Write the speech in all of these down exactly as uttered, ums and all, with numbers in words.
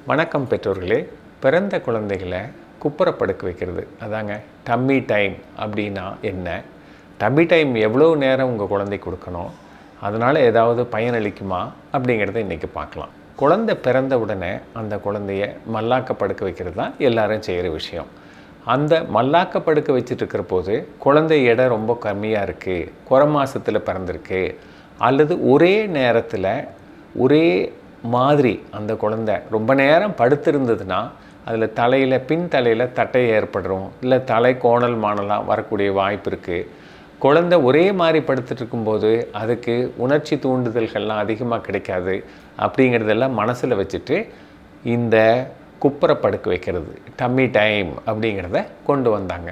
வணக்கம் பெற்றோர்களே. பிறந்த குழந்தைகளை குப்புற படுக்க வைக்கிறது அதாங்க டம்மி டைம் அப்படின்னா என்ன? டம்மி டைம் எவ்வளோ நேரம் உங்கள் குழந்தை கொடுக்கணும், அதனால் ஏதாவது பயனளிக்குமா அப்படிங்கிறத இன்றைக்கி பார்க்கலாம். குழந்தை பிறந்த உடனே அந்த குழந்தைய மல்லாக்க படுக்க வைக்கிறது தான் எல்லாரும் செய்கிற விஷயம். அந்த மல்லாக்க படுக்க வச்சுட்டு இருக்கிற போது குழந்தை எடை ரொம்ப கம்மியாக இருக்குது, குறை மாதத்தில் பிறந்திருக்கு, அல்லது ஒரே நேரத்தில் ஒரே மாதிரி அந்த குழந்தை ரொம்ப நேரம் படுத்திருந்ததுன்னா அதில் தலையில் பின் தலையில் தட்டை ஏற்படுறோம், இல்லை தலை கோணல் மானலாம் வரக்கூடிய வாய்ப்பு இருக்குது. குழந்தை ஒரே மாதிரி படுத்துட்டு இருக்கும்போது அதுக்கு உணர்ச்சி தூண்டுதல்கள்லாம் அதிகமாக கிடைக்காது. அப்படிங்கிறதெல்லாம் மனசில் வச்சுட்டு இந்த குப்புற படுக்க வைக்கிறது டம்மி டைம் அப்படிங்கிறத கொண்டு வந்தாங்க.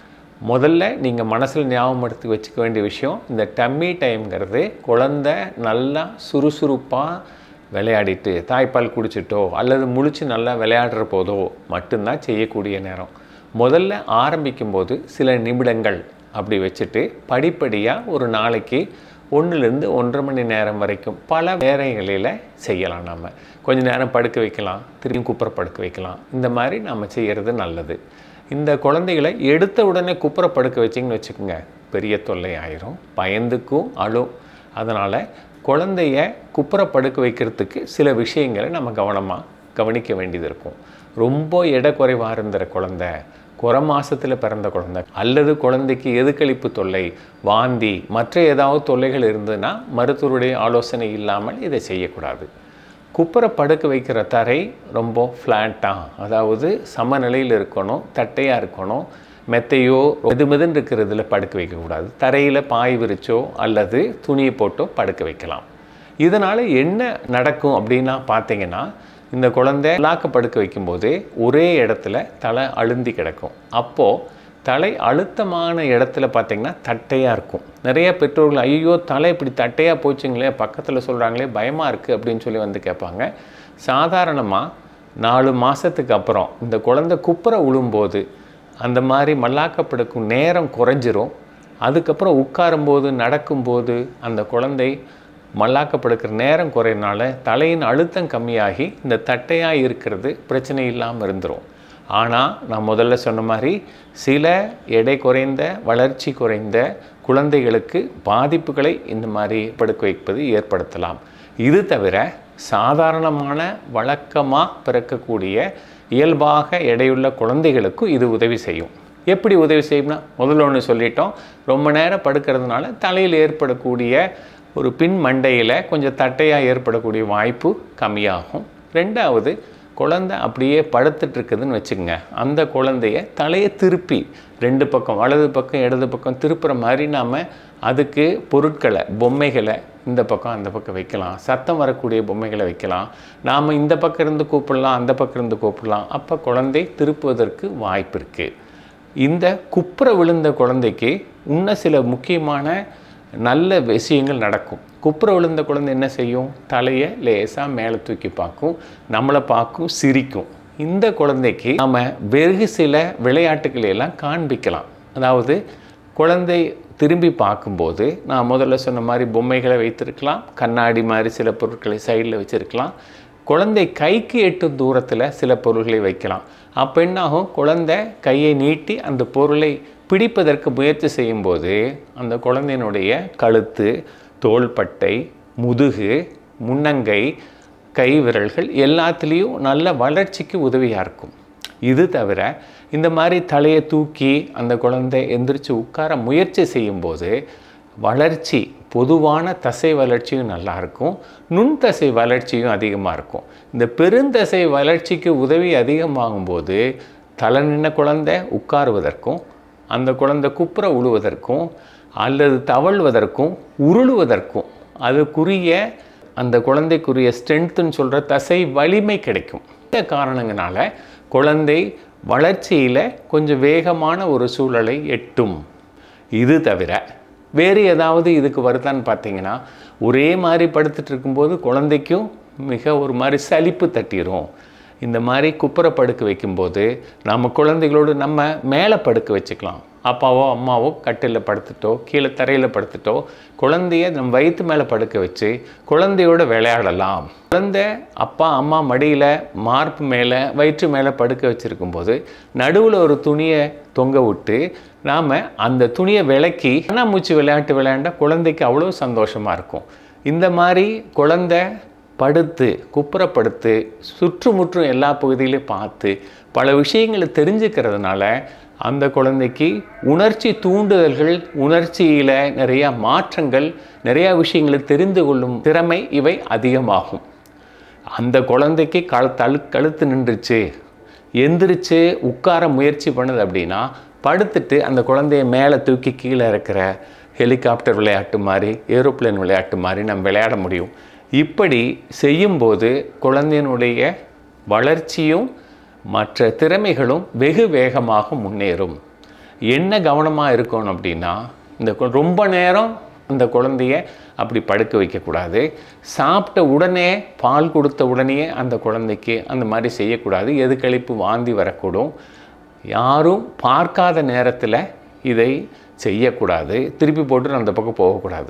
முதல்ல நீங்கள் மனசில் ஞாபகப்படுத்தி வச்சுக்க வேண்டிய விஷயம், இந்த டம்மி டைம்ங்கிறது குழந்தை நல்லா சுறுசுறுப்பாக விளையாடிட்டு தாய்ப்பால் குடிச்சிட்டோ அல்லது முழிச்சு நல்லா விளையாடுற போதோ மட்டும்தான் செய்யக்கூடிய நேரம். முதல்ல ஆரம்பிக்கும்போது சில நிமிடங்கள் அப்படி வச்சுட்டு படிப்படியாக ஒரு நாளைக்கு ஒன்றுலேருந்து ஒன்றரை மணி நேரம் வரைக்கும் பல வேலைகளில் செய்யலாம். நம்ம கொஞ்சம் நேரம் படுக்க வைக்கலாம், திரும்பியும் குப்புற படுக்க வைக்கலாம். இந்த மாதிரி நம்ம செய்கிறது நல்லது. இந்த குழந்தைகளை எடுத்த உடனே குப்புற படுக்க வச்சிங்கன்னு வச்சுக்கோங்க, பெரிய தொல்லை ஆயிரும், பயந்துக்கும் அழும். அதனால் குழந்தைய குப்புற படுக்க வைக்கிறதுக்கு சில விஷயங்களை நம்ம கவனமாக கவனிக்க வேண்டியது இருக்கும். ரொம்ப எடை குறைவாக இருந்த குழந்தை, குறை மாதத்தில் பிறந்த குழந்தை, அல்லது குழந்தைக்கு எதுக்களிப்பு தொல்லை, வாந்தி, மற்ற ஏதாவது தொல்லைகள் இருந்ததுன்னா மருத்துவருடைய ஆலோசனை இல்லாமல் இதை செய்யக்கூடாது. குப்புற படுக்க வைக்கிற தரை ரொம்ப ஃப்ளாட்டாக, அதாவது சமநிலையில் இருக்கணும், தட்டையாக இருக்கணும். மெத்தையோ மெது மெதுன்னு இருக்கிறதுல படுக்க வைக்கக்கூடாது. தரையில் பாய் விரிச்சோ அல்லது துணியை போட்டோ படுக்க வைக்கலாம். இதனால் என்ன நடக்கும் அப்படின்னா பார்த்தீங்கன்னா, இந்த குழந்தை லாக்க படுக்க வைக்கும்போது ஒரே இடத்துல தலை அழுந்தி கிடக்கும். அப்போது தலை அழுத்தமான இடத்துல பார்த்திங்கன்னா தட்டையாக இருக்கும். நிறைய பெற்றோர்கள் ஐயோ தலை இப்படி தட்டையாக போச்சுங்களே, பக்கத்தில் சொல்கிறாங்களே, பயமாக இருக்குது அப்படின்னு சொல்லி வந்து கேட்பாங்க. சாதாரணமாக நாலு மாதத்துக்கு அப்புறம் இந்த குழந்தை குப்புற உழும்போது அந்த மாதிரி மல்லாக்கப்படுக்கும் நேரம் குறைஞ்சிரும். அதுக்கப்புறம் உட்காரும்போது நடக்கும்போது அந்த குழந்தை மல்லாக்கப்படுக்கிற நேரம் குறையினால தலையின் அழுத்தம் கம்மியாகி இந்த தட்டையாக இருக்கிறது பிரச்சனை இல்லாமல் இருந்துடும். ஆனால் நான் முதல்ல சொன்ன மாதிரி சில எடை குறைந்த வளர்ச்சி குறைந்த குழந்தைகளுக்கு பாதிப்புகளை இந்த மாதிரி படுக்க வைப்பது ஏற்படுத்தலாம். இது தவிர சாதாரணமான வழக்கமாக பிறக்கக்கூடிய இயல்பாக எடையுள்ள குழந்தைகளுக்கும் இது உதவி செய்யும். எப்படி உதவி செய்யும்னா, முதல்ல ஒன்று சொல்லிட்டோம், ரொம்ப நேரம் படுக்கிறதுனால தலையில் ஏற்படக்கூடிய ஒரு பின் மண்டையில் கொஞ்சம் தட்டையாக ஏற்படக்கூடிய வாய்ப்பு கம்மியாகும். ரெண்டாவது, குழந்தை அப்படியே படுத்துட்டு இருக்குதுன்னு வச்சுக்கோங்க, அந்த குழந்தைய தலையை திருப்பி ரெண்டு பக்கம் வலது பக்கம் இடது பக்கம் திருப்புற மாதிரி நாம் அதுக்கு பொருட்களை பொம்மைகளை இந்த பக்கம் அந்த பக்கம் வைக்கலாம், சத்தம் வரக்கூடிய பொம்மைகளை வைக்கலாம். நாம் இந்த பக்கம் இருந்து கூப்பிடலாம், அந்த பக்கம் இருந்து கூப்பிடலாம். அப்போ குழந்தை திருப்புவதற்கு வாய்ப்பு இருக்குது. இந்த குப்புற விழுந்த குழந்தைக்கு இன்னும் சில முக்கியமான நல்ல விஷயங்கள் நடக்கும். குப்புற விழுந்த குழந்தை என்ன செய்யும், தலையை லேசாக மேலே தூக்கி பார்க்கும், நம்மளை பார்க்கும், சிரிக்கும். இந்த குழந்தைக்கு நம்ம வெகு சில விளையாட்டுக்களை எல்லாம் காண்பிக்கலாம். அதாவது குழந்தை திரும்பி பார்க்கும்போது நான் முதல்ல சொன்ன மாதிரி பொம்மைகளை வைத்திருக்கலாம், கண்ணாடி மாதிரி சில பொருட்களை சைடில் வச்சுருக்கலாம், குழந்தை கைக்கு எட்டும் தூரத்தில் சில பொருள்களை வைக்கலாம். அப்போ என்னாகும், குழந்தை கையை நீட்டி அந்த பொருளை பிடிப்பதற்கு முயற்சி செய்யும்போது அந்த குழந்தையினுடைய கழுத்து, தோள்பட்டை, முதுகு, முன்னங்கை, கை விரல்கள் எல்லாத்துலேயும் நல்ல வளர்ச்சிக்கு உதவியாக இருக்கும். இது தவிர இந்த மாதிரி தலையை தூக்கி அந்த குழந்தை எந்திரிச்சு உட்கார முயற்சி செய்யும்போது வளர்ச்சி, பொதுவான தசை வளர்ச்சியும் நல்லாயிருக்கும், நுண்தசை வளர்ச்சியும் அதிகமாக இருக்கும். இந்த பெருந்தசை வளர்ச்சிக்கு உதவி அதிகமாகும்போது தலை நின்ன குழந்தை உட்காருவதற்கும், அந்த குழந்தை குப்புற உழுவதற்கும் அல்லது தவழ்வதற்கும் உருளுவதற்கும் அதுக்குரிய அந்த குழந்தைக்குரிய ஸ்ட்ரென்த்துன்னு சொல்கிற தசை வலிமை கிடைக்கும். இந்த காரணங்களால குழந்தை வளர்ச்சியில் கொஞ்சம் வேகமான ஒரு சூழலை எட்டும். இது தவிர வேறு ஏதாவது இதுக்கு வருதான்னு பார்த்தீங்கன்னா, ஒரே மாதிரி படுத்துட்டு இருக்கும்போது குழந்தைக்கும் மிக ஒரு மாதிரி சலிப்பு தட்டிடும். இந்த மாதிரி குப்புற படுக்க வைக்கும்போது நம்ம குழந்தைகளோடு நம்ம மேலே படுக்க வச்சுக்கலாம். அப்பாவோ அம்மாவோ கட்டிலில் படுத்துட்டோ கீழே தரையில் படுத்துட்டோ குழந்தைய நம் வயிற்று மேலே படுக்க வச்சு குழந்தையோட விளையாடலாம். குழந்தை அப்பா அம்மா மடியில் மார்பு மேலே வயிற்று மேலே படுக்க வச்சுருக்கும் போது நடுவில் ஒரு துணியை தொங்க விட்டு நாம் அந்த துணியை விலக்கி கண்ணாமூச்சி விளையாட்டு விளையாண்டா குழந்தைக்கு அவ்வளோ சந்தோஷமாக இருக்கும். இந்த மாதிரி குழந்தை படுத்து குப்புறப்படுத்து சுற்றுமுற்றும் எல்லா பகுதியிலையும் பார்த்து பல விஷயங்களை தெரிஞ்சுக்கிறதுனால அந்த குழந்தைக்கு உணர்ச்சி தூண்டுதல்கள், உணர்ச்சியில் நிறையா மாற்றங்கள், நிறையா விஷயங்களை தெரிந்து கொள்ளும் திறமை இவை அதிகமாகும். அந்த குழந்தைக்கு கழு தழு கழுத்து நின்றுச்சு, எந்திரிச்சு உட்கார முயற்சி பண்ணுது அப்படின்னா படுத்துட்டு அந்த குழந்தைய மேலே தூக்கி கீழே இருக்கிற ஹெலிகாப்டர் விளையாட்டு மாதிரி ஏரோப்ளேன் விளையாட்டு மாதிரி நம்ம விளையாட முடியும். இப்படி செய்யும்போது குழந்தையினுடைய வளர்ச்சியும் மற்ற திறமைகளும் வெகு வேகமாக முன்னேறும். என்ன கவனமாக இருக்கணும் அப்படின்னா இந்த ரொம்ப நேரம் அந்த குழந்தைய அப்படி படுக்க வைக்கக்கூடாது. சாப்பிட்ட உடனே பால் கொடுத்த உடனே அந்த குழந்தைக்கு அந்த மாதிரி செய்யக்கூடாது. எதுக்களிப்பு வாந்தி வரக்கூடும். யாரும் பார்க்காத நேரத்தில் இதை செய்யக்கூடாது. திருப்பி போட்டு அந்த பக்கம் போகக்கூடாது.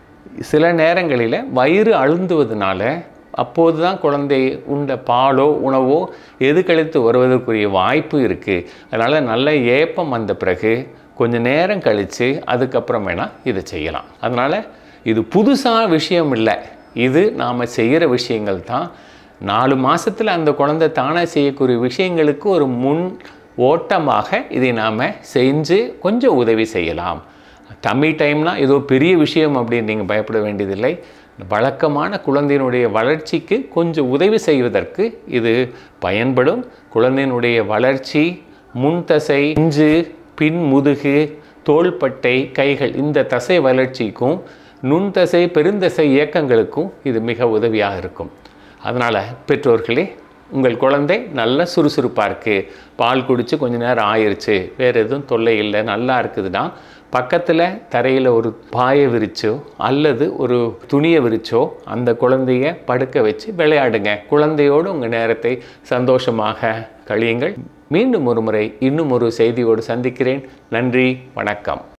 சில நேரங்களில் வயிறு அழுந்துவதனால அப்போது தான் குழந்தை உண்ட பாலோ உணவோ எது கழித்து வருவதற்குரிய வாய்ப்பு இருக்குது. அதனால் நல்ல ஏப்பம் வந்த பிறகு கொஞ்சம் நேரம் கழித்து அதுக்கப்புறம் வேணால் இதை செய்யலாம். அதனால் இது புதுசாக விஷயம் இல்லை, இது நாம் செய்கிற விஷயங்கள் தான். நாலு மாதத்தில் அந்த குழந்தை தானாக செய்யக்கூடிய விஷயங்களுக்கு ஒரு முன் ஓட்டமாக இதை நாம் செஞ்சு கொஞ்சம் உதவி செய்யலாம். டம்மி டைம்னால் ஏதோ பெரிய விஷயம் அப்படின்னு நீங்கள் பயப்பட வேண்டியதில்லை. வழக்கமான குழந்தையினுடைய வளர்ச்சிக்கு கொஞ்சம் உதவி செய்வதற்கு இது பயன்படும். குழந்தையினுடைய வளர்ச்சி முன்தசை, நெஞ்சு, பின் முதுகு, தோள்பட்டை, கைகள் இந்த தசை வளர்ச்சிக்கும் நுண்தசை பெருந்தசை இயக்கங்களுக்கும் இது மிக உதவியாக இருக்கும். அதனால் பெற்றோர்களே, உங்கள் குழந்தை நல்ல சுறுசுறுப்பாக இருக்குது, பால் குடித்து கொஞ்ச நேரம் ஆயிடுச்சு, வேறு எதுவும் தொல்லை இல்லை, நல்லா இருக்குதுன்னா பக்கத்தில் தரையில் ஒரு பாயை விரிச்சோ அல்லது ஒரு துணியை விரிச்சோ அந்த குழந்தைய படுக்க வச்சு விளையாடுங்க. குழந்தையோடு உங்கள் நேரத்தை சந்தோஷமாக கழியுங்கள். மீண்டும் ஒரு முறை இன்னும் ஒரு செய்தியோடு சந்திக்கிறேன். நன்றி, வணக்கம்.